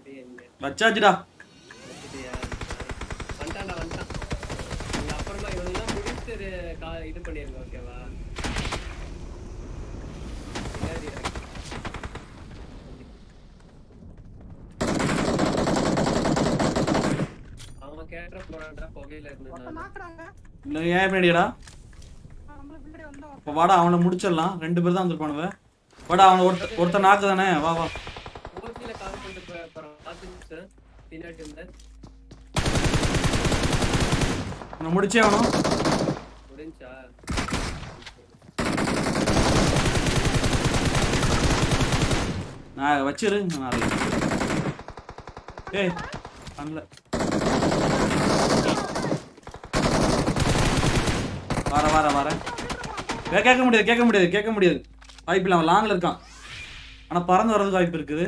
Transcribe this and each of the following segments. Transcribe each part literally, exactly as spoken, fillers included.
வச்சாச்சுடா வந்துட்டான்டா வந்துட்டான் நீங்க அப்புறமா இவனெல்லாம் முடிச்சு இது பண்ணிருங்க ஓகேவா அவன் கேட்ற போறான்டா புகையில இருந்தா இல்ல ஏன் பின்னாடிடா இப்ப வாடா அவனை முடிச்சிடலாம் ரெண்டு பேர் தான் வந்துருப்பானுவ வாடா அவனை ஒருத்த ஒருத்தர் நாக்கு தானே வா வா ஓசில கால் பண்ணிட்டு போறோம் பாத்து பின்னாடி இருந்த நான் முடிச்சே ஆவணும் முடிஞ்சா நான் வச்சிரு நான் ஏய் பண்ணல வர வர வர கேட்க முடியாது கேட்க முடியாது கேட்க முடியாது வாய்ப்பு இல்லை அவன் லாங்கில் இருக்கான் ஆனால் பறந்து வர்றதுக்கு வாய்ப்பு இருக்குது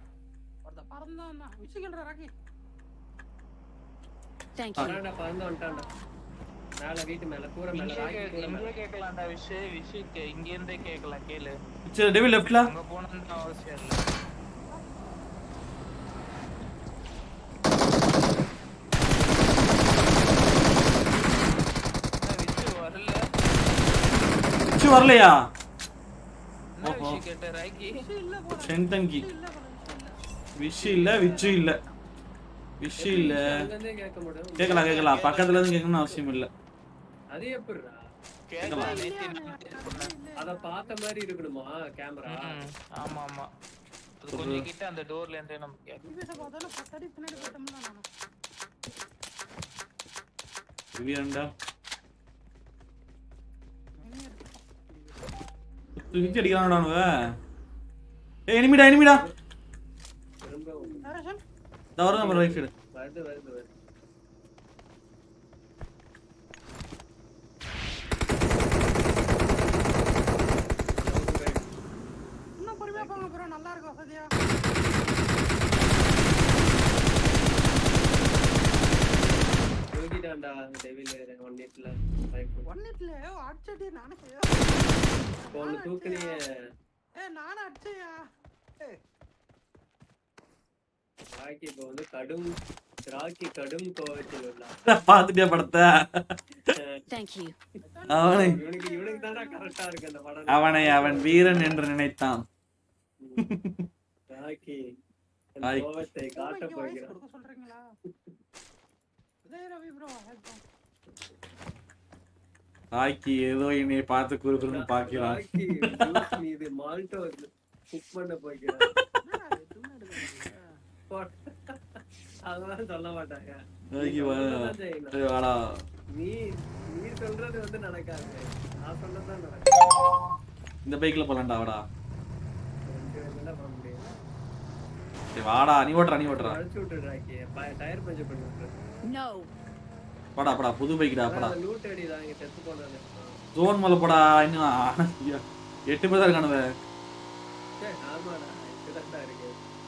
சரி டெவில் லெஃப்ட்ல வரலையா செந்தங்கி விஷ் இல்ல விச்சு இல்ல விஷ் இல்ல கேக்கலாம் கேக்கலாம் பக்கத்துல இருந்து கேட்கணும்னு அவசியம் இல்ல அது எப்படிடா அத பார்த்த மாதிரி இருக்கணுமா கேமரா ஆமா ஆமா அது கொஞ்சம் கிட்ட அந்த டோர்ல இருந்தே நம்ம கேட்கலாம் அதெல்லாம் பத்தடி பின்னாடி போட்டோம்னா நானு இவியண்டா விக்கெட் அடிக்கறானடானுவ ஏய் எனிமிடா எனிமிடா டவர் நம்பர் ரைட் சைடு வருது வருது வருது இன்னும் பொறுமையா போங்க ப்ரோ நல்லா இருக்கும் வசதியா யோகிடாண்டா டெவில் ஒன் ஹிட்ல ஒன் ஹிட்ல அடிச்சடி நானே போன் தூக்குனியே ஏய் நானே அடிச்சயா ஏய் ராக்கி இப்போ வந்து கடும் ராக்கி கடும் கோவத்தில் உள்ளார் பாத்துட்டியா படத்தை Thank you அவனை இவனுக்கு இவனுக்கு தான்டா கரெக்ட்டா இருக்கு அந்த படம் அவனை அவன் வீரன் என்று நினைத்தான் ராக்கி அந்த கோவத்தை காட்ட போகிறான் சொல்றீங்களா ஜெய் ரவி ப்ரோ ஹெல்ப் ராக்கி ஏதோ என்னை பார்த்து குறுகுறுன்னு பாக்கிறான் ராக்கி ஜூஸ் மீது மால்டோ குக் பண்ண போகிறான் அதெல்லாம் சொல்ல மாட்டாங்க நீ நீ சொல்றது வந்து நடக்காது நான் சொன்னதான் நடக்கும் இந்த பைக்ல போலாம்டா வாடா என்ன பண்ண முடியும் சரி வாடா நீ ஓட்றா நீ ஓட்றா அடிச்சு விட்டுறாக்கி டயர் பஞ்சர் பண்ணி விட்டுரு No போடா போடா புது பைக்டா போடா லூட் அடிடா இங்க செத்து போனானே ஜோன் மேல போடா இன்னும் எட்டு பேர் தான் இருக்கானுவே ஏய் ஆமாடா இதுதான் இருக்கு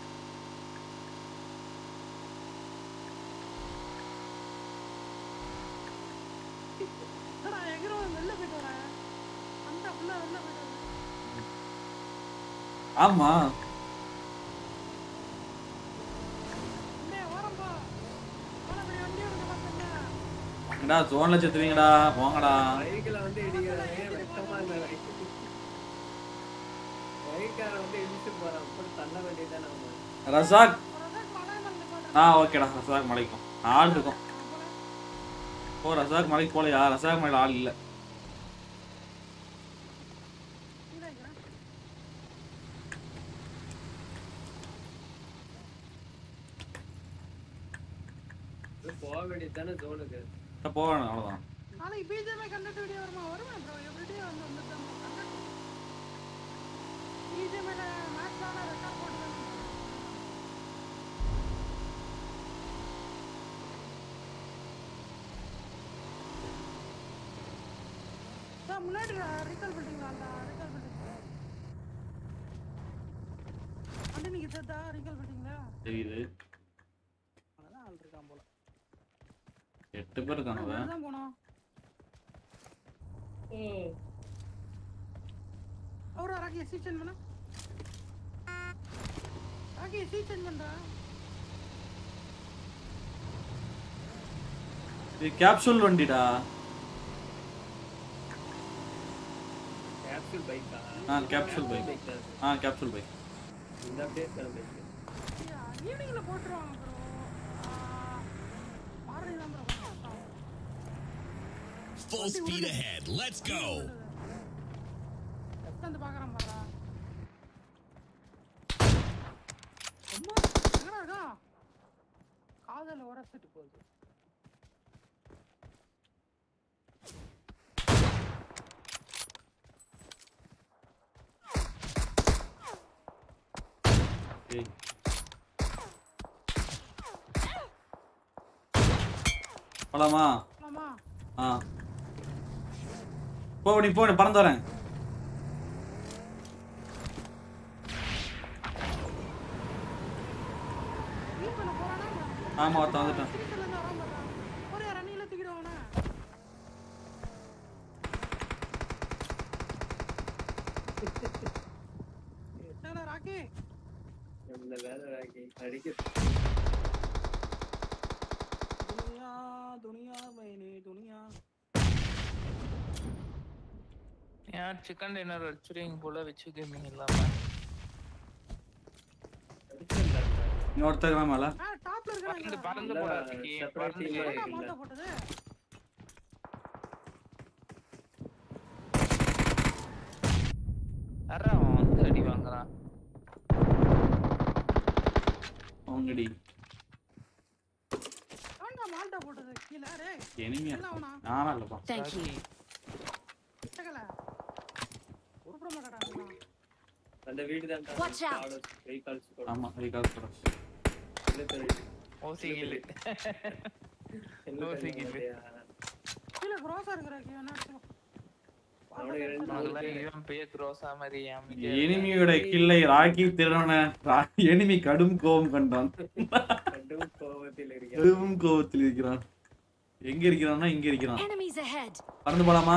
அடா எங்கறோ வெல்ல போய்டா அந்த புள்ள வெல்ல போய்டா ஆமா டேய் ஓரம்பா ஓரம்படி வண்டி எடுக்க பாத்தீங்க டா ஜோன்ல செத்துவீங்கடா போங்கடா பைக்ல வந்து இடிக்குறானே வெட்டமா இல்ல பைக்கா வந்து இடிச்சு போறான் அப்ப தள்ள வேண்டியதானே அவன் ரசாக் ஆ ஓகேடா ரசாக் மலைக்கும் ஆள் இருக்கும் ஓ ரசாக் மலைக்கு போலையா ரசாக் மலையில ஆள் இல்ல போக வேண்டியதானே ஜோனுக்கு போவேணும் அவ்வளவுதான் நாளைக்கு பிஜிஎம் கண்டக்ட் வீடியோ வருமா வருமா ப்ரோ எவ்ரிடே வந்து வந்து கண்டக்ட் பிஜிஎம் ல மேட்ச்ல ரெக்கார்ட் போடுறாங்க சா முன்னாடி ரிகால் பில்டிங் அந்த ரிகால் பில்டிங் அந்த நீங்க செத்தா ரிகால் பில்டிங்ல தெரியுது அதான் ஆள் இருக்கான் போல எட்டு பேர் இருக்கானுவ தான் போனோம் ம் அவரா ராக்கி சீ சேஞ்ச் பண்ணா ராக்கி சீ சேஞ்ச் பண்றா இது கேப்சூல் வண்டிடா. கேப்சூல் பைக்கா? ஆ கேப்சூல் பைக். ஆ கேப்சூல் பைக். இந்த அப்டேட் தான் பைக். ஈவினிங்ல போட்டுருவாங்க ப்ரோ. மார்னிங் தான் bro. Full speed ahead. Let's go. எத்தனை பார்க்கறேன் பாரா. அம்மா எங்கடா இருக்கா? காதல உரசிட்டு போகுது. ஏய் போலாமா? போலாமா? ஆ போ நீ போ நீ பறந்து வரேன். வீட்டுல போறானா? ஆமா ஒருத்தன் வந்துட்டான். வீட்டுல இருந்து வரான் பாரா. ஒரே ரன்னிங்ல தூக்கிடுவானே. என்னடா ராக்கி? இந்த வேலை ராக்கி அடிக்க. துனியா துனியா மைனே துனியா. यार चिकन डिनर அடிச்சுறீங்க போல வெச்சு கேமிங் இல்லாம. நீ ஒருத்தர் மேல. ஆ டாப்ல இருக்கறாங்க. பறந்து பறந்து போடா சிக்கி. பறந்து என்னடா மாட்ட போட்டது? அரா வந்து அடி வாங்குறான். அவங்கடி. ஆண்டா மாட்ட போட்டது கீழ டேய். எனிமியா. என்னவனா? நானா இல்லப்பா. Thank you. டகல. உருப்ற மாட்டடா. அந்த வீடு தான் Watch out. வெஹிக்கிள்ஸ் போடு. ஆமா வெஹிக்கிள் போடு. இல்ல தெரியல. ஓசி கில். ஓசி கில். கீழ கிராஸா இருக்குற கீழ என்ன அடிச்சு. அவனுக்கு ரெண்டு மகளா இவன் பேய் க்ரோஸா மாதிரி யாமி. எனிமியோட கில்லை ராக்கி திருவன எனிமி கடும் கோபம் கண்டான். கடும் கோவத்தில் இருக்கான். கடும் கோபத்தில் இருக்கிறான். எங்க இருக்கிறான்னா இங்க இருக்கிறான். Enemies ahead. பறந்து போலாமா?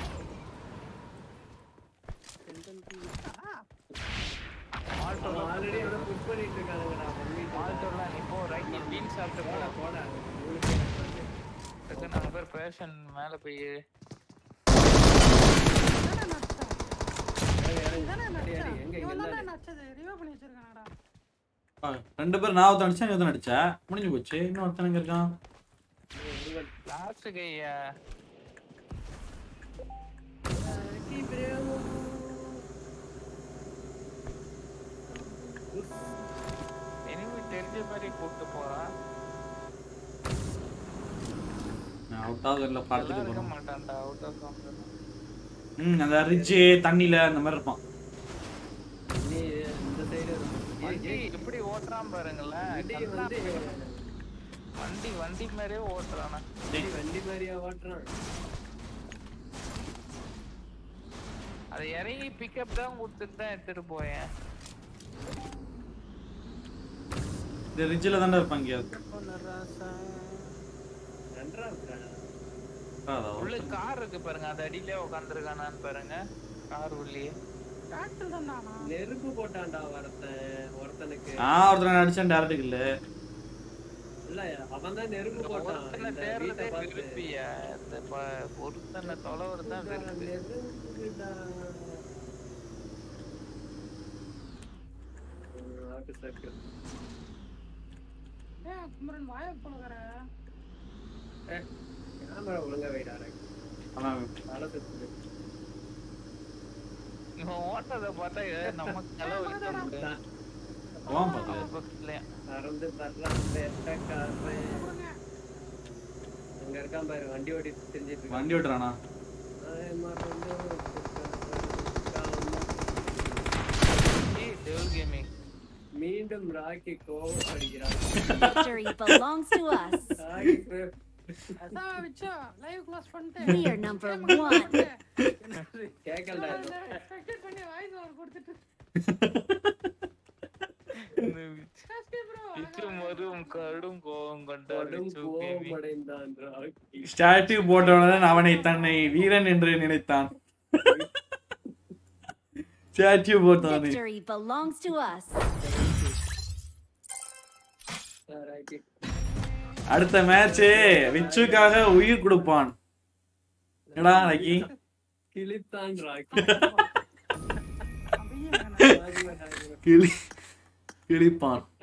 ஆல்ரெடி அவன புஷ் பண்ணிட்டு இருக்கானுங்கடா. ஆல்டோல நீ போ ரைட் நீ பீன் சாப்பிட்டு போடா போடா. அதுக்கு நம்ம பேர் பேஷன் மேல போய் ரெண்டு பேரும் நான் ஒருத்தன் அடிச்சேன், ஒருத்தன் அடிச்சா முடிஞ்சு போச்சு. இன்னும் ஒருத்தன் எங்க இருக்கான்? லாஸ்ட் கையா எனிமி தெரிஞ்ச மாதிரி கூப்பிட்டு போறான். நான் அவுட் ஆக இல்ல பார்த்துட்டு இருக்க போறேன். மாட்டான்டா அவுட் ஆஃப் காம்பன். ம் அந்த ரிட்ஜ் தண்ணில அந்த மாதிரி இருப்பான். நீ இந்த சைடு வண்டி எப்படி ஓட்டுறான் பாருங்களேன். வண்டி வண்டி மாதிரியே ஓட்டுறானா. வண்டி மாதிரியா ஓட்டுறான். அதை இறங்கி பிக்கப் தான் கொடுத்துட்டு தான் எடுத்துட்டு போயேன். இந்த ரிட்ஜ்ல தான்டா இருப்பாங்க. உள்ள கார் இருக்கு பாருங்க, அது அடியிலே உட்காந்துருக்கானான்னு பாருங்க. கார் உள்ளே நெருப்பு போட்டான்டா ஒருத்தன். ஒருத்தனுக்கு ஆ ஒருத்தன் அடிச்சான் டைரக்ட் இல்ல. இல்ல அவன் தான் நெருப்பு போட்டான். ஒருத்தனை தேர்றதே விருப்பியா. இந்த ஒருத்தனை தொலைவர் தான் விருப்பி. ஆட்டு சர்க்கிள். ஏ குமரன் வாயை போலகற. ஏ கேமரா ஒழுங்கா வைடா. ஆமா தலை சுத்துது. இவன் ஓட்டதை பார்த்தா நமக்கு தலை வலிக்குது. போவான் பாக்கல. பறந்து பறந்து பெட்ட காரன். அங்க இருக்கான் பாரு வண்டி ஓட்டி தெரிஞ்சிட்டு இருக்கான். வண்டி ஓட்டுறானா? ஆமா வந்து ஏய் டெவில் கேமிங் மீண்டும் ராக்கி கோவம் அடிக்கிறான். Victory belongs to us. அசா விச்சா லைவ் க்ளோஸ் பண்ணிட்டு We are number one. கேக்கலடா. செக்ட் பண்ணி வாய்ஸ் ஓவர் கொடுத்துட்டு மரும் கடும் கோவம் கொண்டாடும் கோவமடைந்தான் ராக்கி. ஸ்டாச்சு போட்டவனதான் அவனை தன்னை வீரன் என்று நினைத்தான். ஸ்டாச்சு போட்டவனே. Victory belongs to us. Rocky அடுத்த மேட்ச் விச்சுக்காக உயிர் கொடுப்பான். என்னடா லக்கி? கிளித்தான் ராக்கி. அப்படியே கிளி கிளிப்பான்.